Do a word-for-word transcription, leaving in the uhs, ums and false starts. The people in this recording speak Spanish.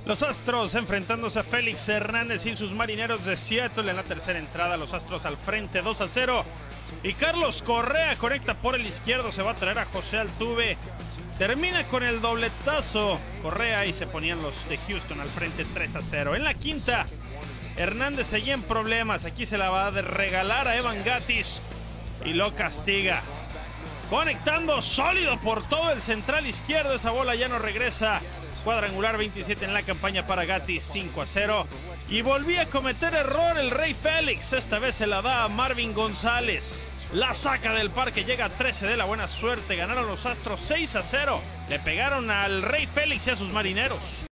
Los Astros enfrentándose a Félix Hernández y sus Marineros de Seattle en la tercera entrada. Los Astros al frente dos a cero. Y Carlos Correa conecta por el izquierdo. Se va a traer a José Altuve. Termina con el dobletazo Correa y se ponían los de Houston al frente tres a cero. En la quinta, Hernández seguía en problemas. Aquí se la va a regalar a Evan Gattis y lo castiga. Conectando sólido por todo el central izquierdo. Esa bola ya no regresa. Cuadrangular veintisiete en la campaña para Gattis, cinco a cero. Y volvía a cometer error el Rey Félix. Esta vez se la da a Marvin González. La saca del parque, llega a trece de la buena suerte. Ganaron los Astros seis a cero. Le pegaron al Rey Félix y a sus Marineros.